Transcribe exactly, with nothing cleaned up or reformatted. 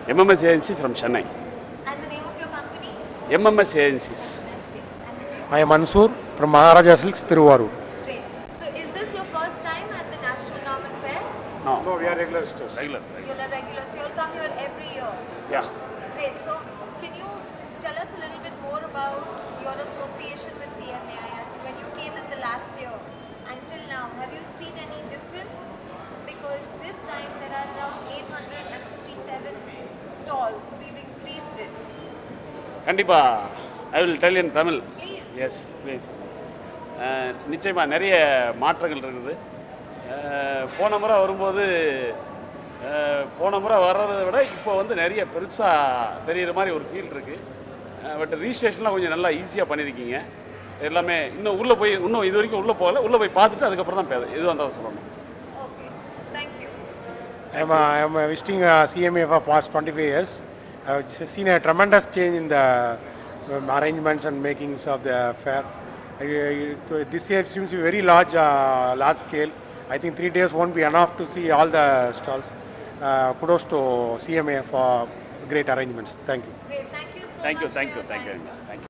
M M S Agency from Chennai. And the name of your company? M M S Agencies. I am Mansoor from Maharaja Silks, Tiruvarur. Great. So is this your first time at the National Garment Fair? No. No, we are regular stores. Regular. You're a regular, so you'll come here every year. Yeah. Great. So can you tell us a little bit more about your association with C M A I? As in when you came in the last year until now, have you seen any difference? Because this time there are around eight hundred fifty-seven stalls, so we've increased it. கண்டிப்பா I will tell in Tamil. Please. Yes, please. நிச்சயமா நிறைய மாற்றங்கள் இருக்குது. போன முறை வரும்போது போன முறை வர்றதை விட இப்போ வந்து நிறைய பெருசாக தெரிகிற மாதிரி ஒரு ஃபீல் இருக்குது. பட் ரிஜிஸ்ட்ரேஷன்லாம் கொஞ்சம் நல்லா ஈஸியாக பண்ணியிருக்கீங்க. எல்லாமே இன்னும் உள்ளே போய் இன்னும் இது வரைக்கும் உள்ளே போகல. உள்ளே போய் பார்த்துட்டு அதுக்கப்புறம் தான் எது வந்தாலும் சொல்லணும். Okay. Thank you. I am, I am visiting uh, C M A for past twenty-five years. I have seen a tremendous change in the um, arrangements and makings of the fair. I, I, this year it seems to be very large, uh, large scale. I think three days won't be enough to see all the stalls. Uh, kudos to C M A for great arrangements. Thank you. Great. Thank you so Thank you, much. thank for you, your thank you time. very much. Thank you.